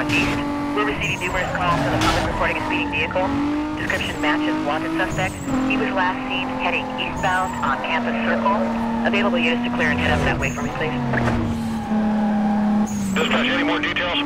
southeast. We're receiving numerous calls from the public reporting a speeding vehicle. Description matches wanted suspect. He was last seen heading eastbound on Campus Circle. Available units to clear and head up that way for me, please. Dispatch, any more details?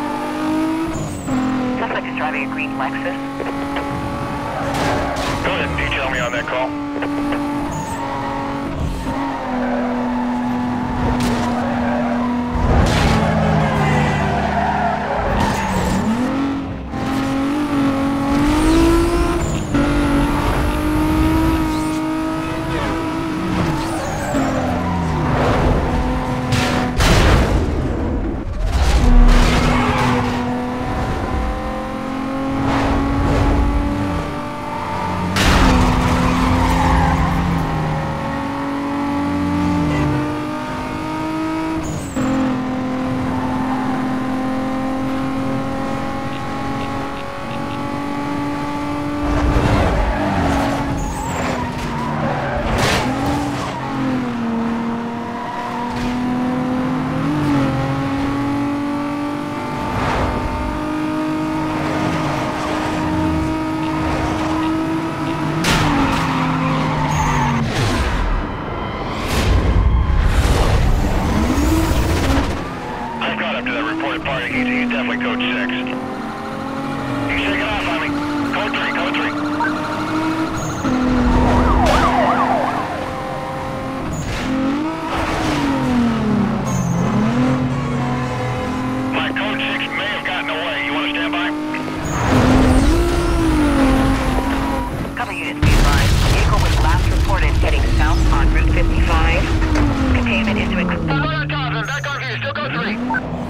Suspect is driving a green Lexus. Go ahead and detail me on that call. He's definitely code 6. He's taking off on me. Code 3, code 3. My code 6 may have gotten away. You want to stand by? Cover units be advised. Vehicle was last reported heading south on Route 55. Containment is to include... Hold on, Thompson. Back on you. Still code 3.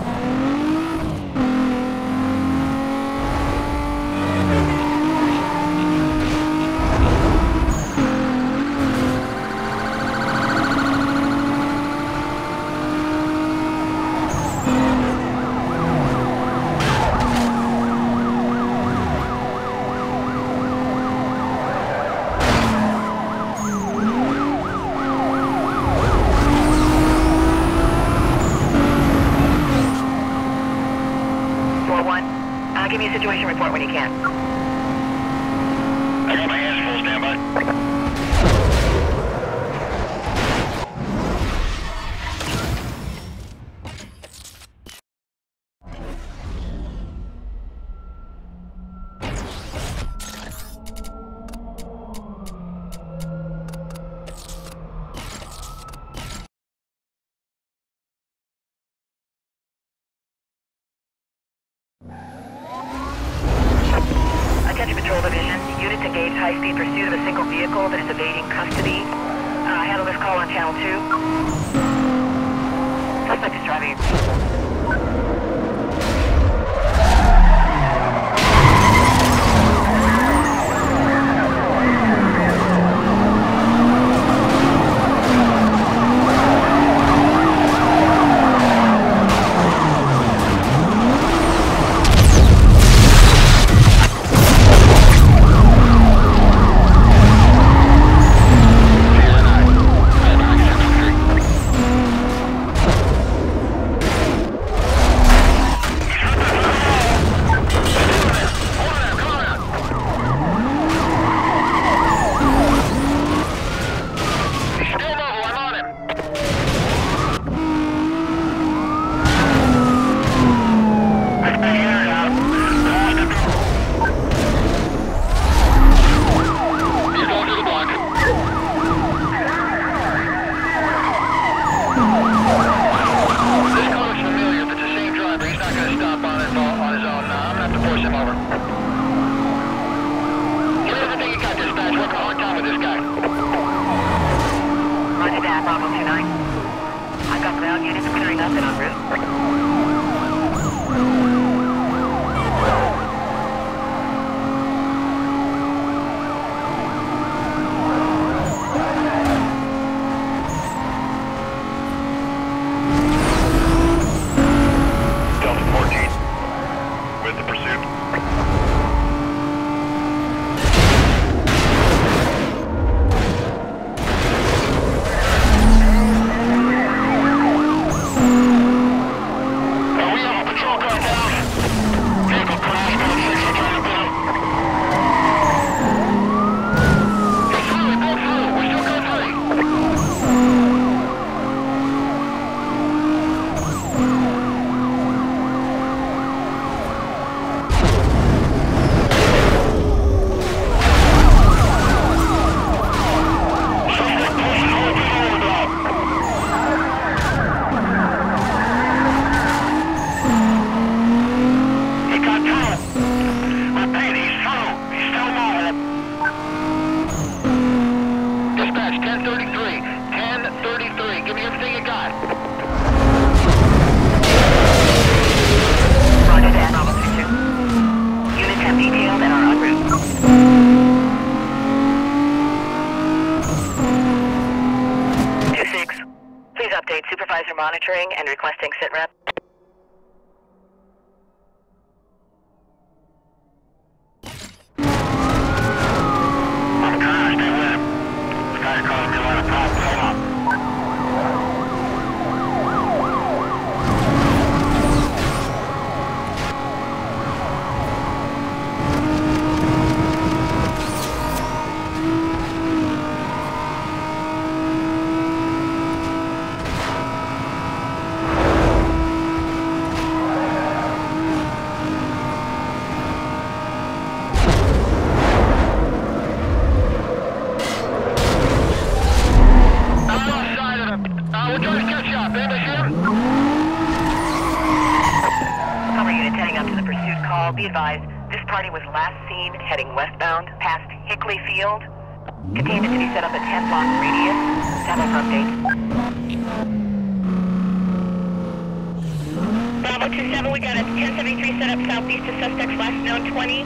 Give me a situation report when you can. I got my hands full, stand by. Attention Patrol Division. Units engage high-speed pursuit of a single vehicle that is evading custody. Handle this call on Channel 2. Suspect is driving. Bravo 29. I've got ground units clearing up and en route. Patrol car down. update. Supervisor monitoring and requesting sit rep. I'm trying to stay with him. This guy's causing me a lot of problems. Hold on. Be advised, this party was last seen heading westbound past Hickley Field. Containment to be set up at 10 block radius. Stand by for update. Bravo 27, we got a 1073 set up southeast to suspects last known 20.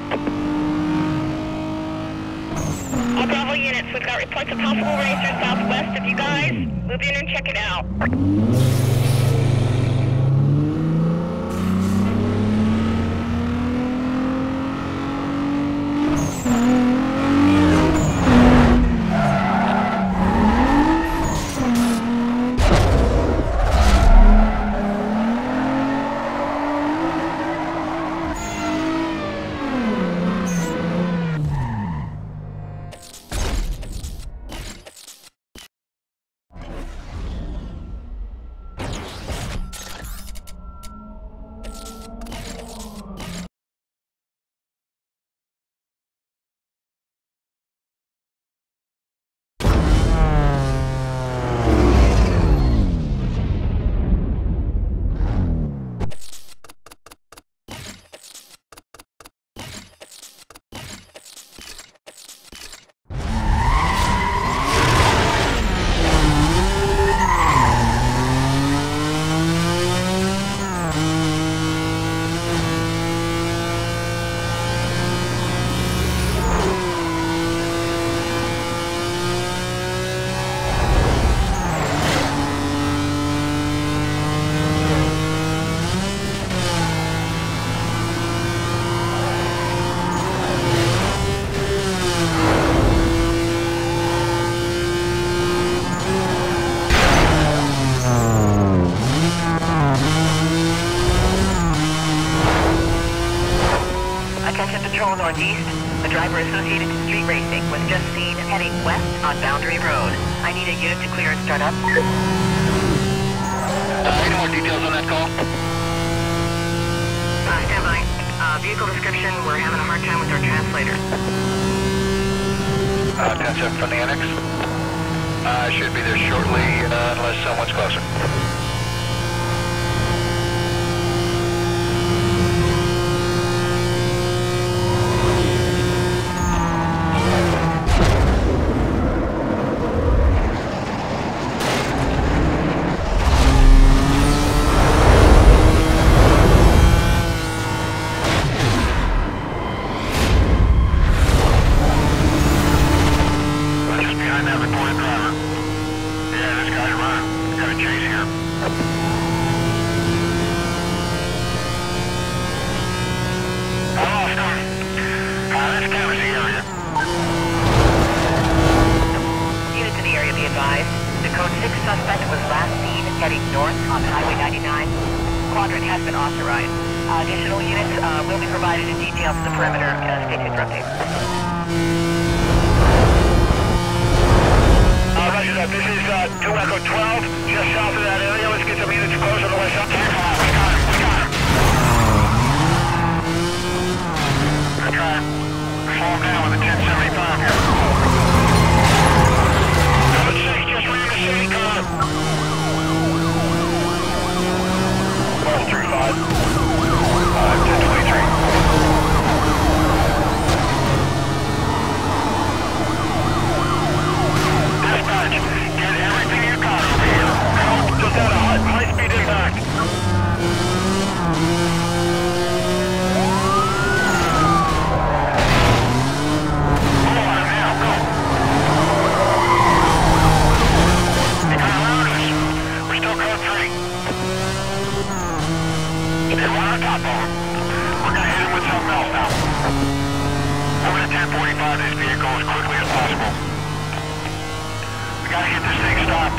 All Bravo units, we've got reports of possible racers southwest of you guys. Move in and check it out. Northeast, the driver associated to street racing was just seen heading west on Boundary Road. I need a unit to clear and start up. Any more details on that call? Stand by. Vehicle description, we're having a hard time with our translator. 10-7 from the annex. Should be there shortly, unless someone's closer. Additional units will be provided in detail to the perimeter. Stay tuned for updates. Roger that. This is 2 Echo 12, just south of that area. Let's get some units close on the west side. We got him. We're trying to slow him down with a 1075 here. Number 6 just ran the city car. 1235. 1023. Dispatch, get everything you got over here. Just out of HUD. You're one on top of him. We're gonna hit him with something else now. Over to 1045 this vehicle as quickly as possible. We gotta get this thing stopped.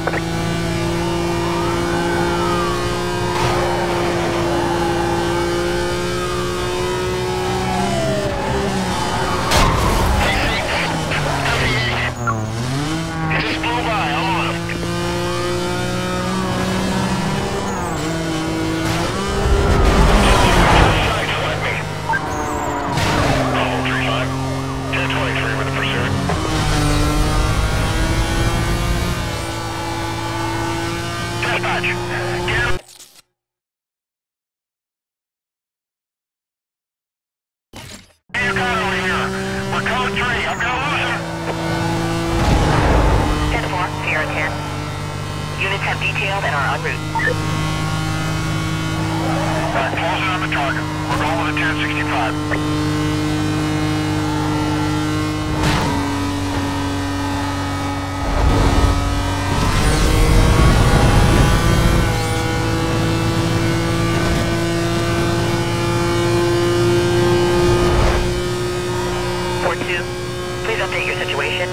Detailed and are en route. Alright, closing on the target. We're going with a 1065. Please update your situation.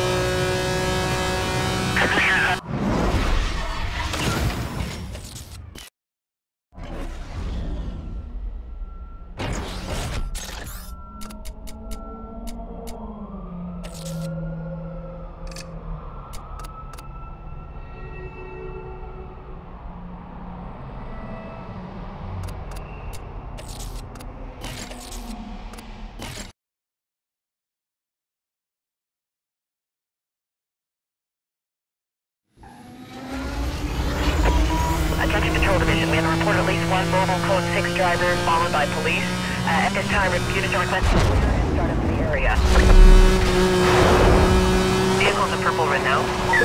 Attention Patrol Division, we have a report at least one mobile code 6 driver followed by police. At this time, units are requesting clear and start up the area. Vehicles in purple Renault.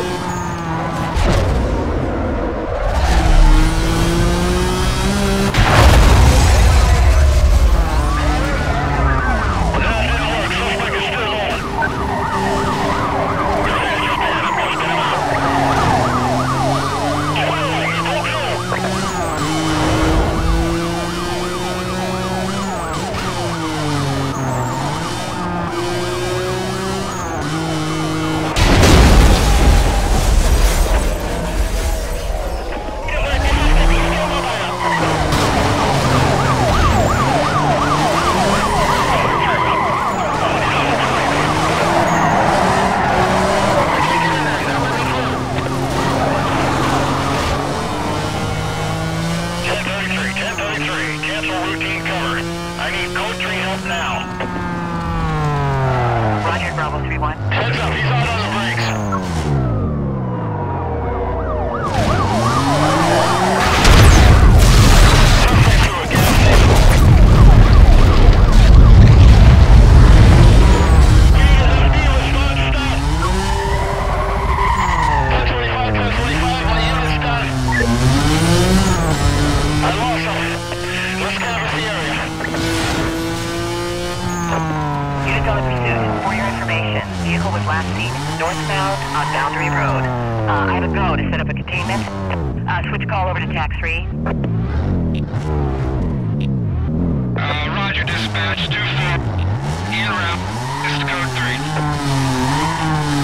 Roger, Bravo 3-1. Heads up, he's out on the brakes. Vehicle was last seen northbound on Boundary Road. I have a go to set up a containment. Switch call over to TAC 3. Roger, dispatch, 2-4. En route. This is code 3.